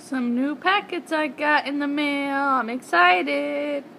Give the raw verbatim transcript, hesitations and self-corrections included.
Some new packets I got in the mail. I'm excited.